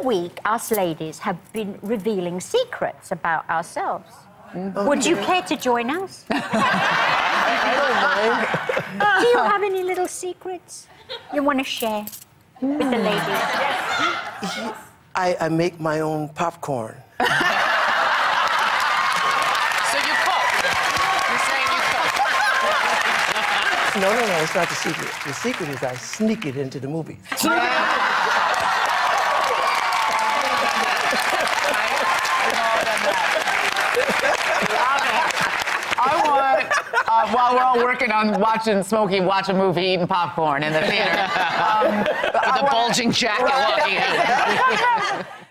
week, us ladies have been revealing secrets about ourselves. Would you care to join us? I don't mind. Do you have any little secrets you want to share with the ladies? I make my own popcorn. So you cook? You're saying you cook? No, it's not the secret. The secret is I sneak it into the movies. While we're all working on watching Smokey watch a movie, eating popcorn in the theater. With a bulging jacket walking in.